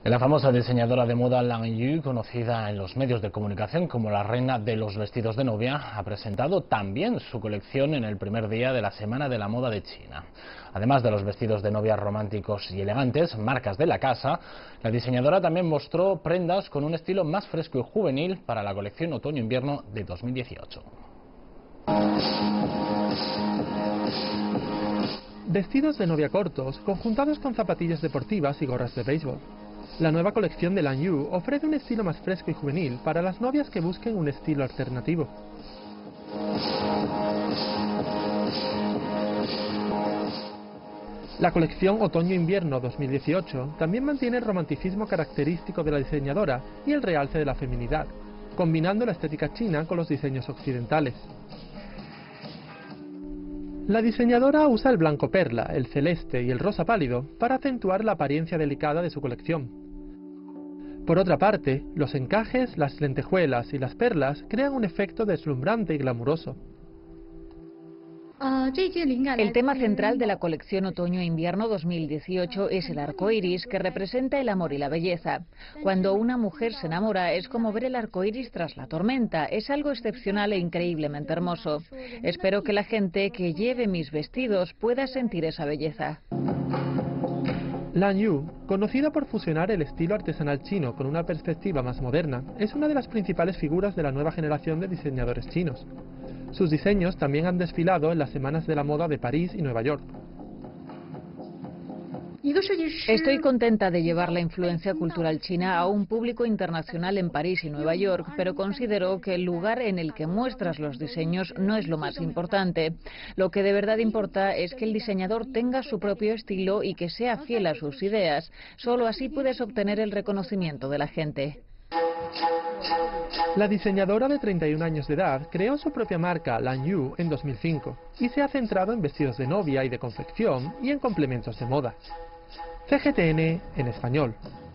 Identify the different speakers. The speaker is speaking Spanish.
Speaker 1: La famosa diseñadora de moda Lan Yu, conocida en los medios de comunicación como la reina de los vestidos de novia, ha presentado también su colección en el primer día de la Semana de la Moda de China. Además de los vestidos de novia románticos y elegantes, marcas de la casa, la diseñadora también mostró prendas con un estilo más fresco y juvenil para la colección otoño-invierno de 2018.
Speaker 2: Vestidos de novia cortos, conjuntados con zapatillas deportivas y gorras de béisbol. La nueva colección de Lan Yu ofrece un estilo más fresco y juvenil para las novias que busquen un estilo alternativo. La colección Otoño-Invierno 2018 también mantiene el romanticismo característico de la diseñadora y el realce de la feminidad, combinando la estética china con los diseños occidentales. La diseñadora usa el blanco perla, el celeste y el rosa pálido para acentuar la apariencia delicada de su colección. Por otra parte, los encajes, las lentejuelas y las perlas crean un efecto deslumbrante y glamuroso.
Speaker 3: El tema central de la colección Otoño-Invierno 2018 es el arco iris, que representa el amor y la belleza. Cuando una mujer se enamora es como ver el arco iris tras la tormenta. Es algo excepcional e increíblemente hermoso. Espero que la gente que lleve mis vestidos pueda sentir esa belleza.
Speaker 2: Lan Yu, conocida por fusionar el estilo artesanal chino con una perspectiva más moderna, es una de las principales figuras de la nueva generación de diseñadores chinos. Sus diseños también han desfilado en las Semanas de la Moda de París y Nueva York.
Speaker 3: Estoy contenta de llevar la influencia cultural china a un público internacional en París y Nueva York, pero considero que el lugar en el que muestras los diseños no es lo más importante. Lo que de verdad importa es que el diseñador tenga su propio estilo y que sea fiel a sus ideas. Solo así puedes obtener el reconocimiento de la gente.
Speaker 2: La diseñadora de 31 años de edad creó su propia marca Lan Yu en 2005 y se ha centrado en vestidos de novia y de confección y en complementos de moda. CGTN en español.